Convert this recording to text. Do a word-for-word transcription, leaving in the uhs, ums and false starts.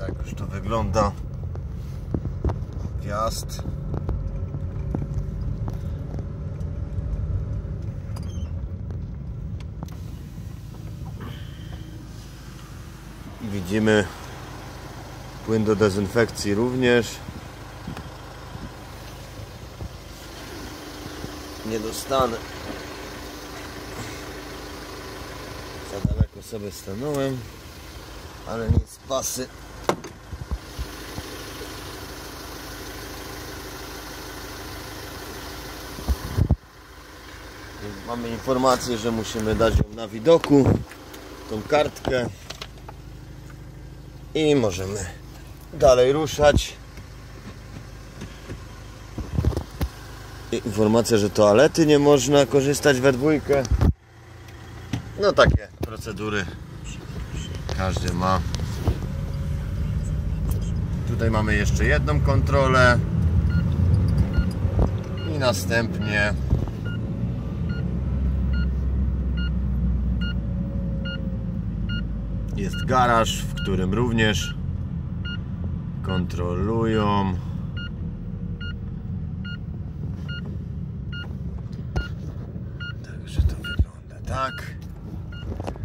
Tak już to wygląda. Wjazd. Widzimy płyn do dezynfekcji również. Nie dostanę. Za daleko sobie stanąłem, ale nic, pasy. Mamy informację, że musimy dać ją na widoku, tą kartkę, i możemy dalej ruszać. Informacja, że toalety nie można korzystać we dwójkę. No takie procedury każdy ma. Tutaj mamy jeszcze jedną kontrolę i następnie jest garaż, w którym również kontrolują. Także to wygląda tak.